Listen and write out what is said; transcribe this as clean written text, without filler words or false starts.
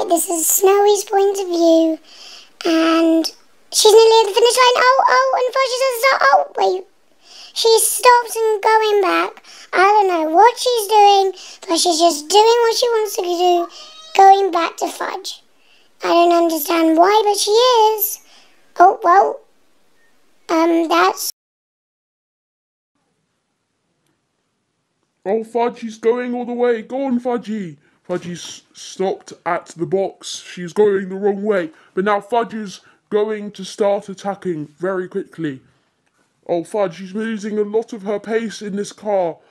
Right, this is Snowy's point of view, and she's nearly at the finish line. And Fudge says, oh, wait. She stops and going back. I don't know what she's doing, but she's just doing what she wants to do, going back to Fudge. I don't understand why, but she is. Oh, well, that's... Oh, Fudgy's going all the way. Go on, Fudgy. Fudgy's stopped at the box. She's going the wrong way. But now Fudge is going to start attacking very quickly. Oh, Fudge, she's losing a lot of her pace in this car.